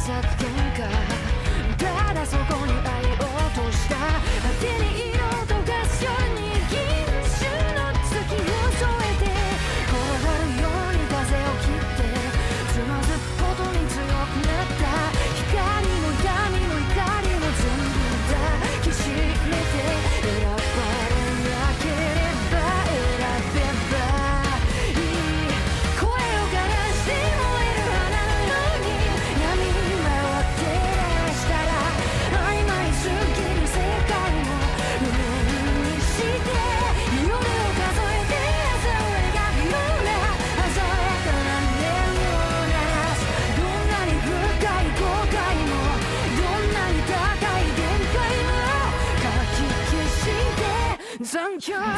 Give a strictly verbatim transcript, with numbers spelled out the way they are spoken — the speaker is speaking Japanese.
さく喧嘩ただそこに会おうとした手に色とがすように銀種の月を添えて転がるように風を切ってつまずくことに強くなった光も痛みも怒りも全部抱きしめて選ばれなければ選べばいい声を枯らして燃える花のように闇に回ってらしたら曖昧すぎる世界も無限にして夜を数えて朝を描くような鮮やかな音を鳴らすどんなに深い後悔もどんなに高い限界もかき消して残響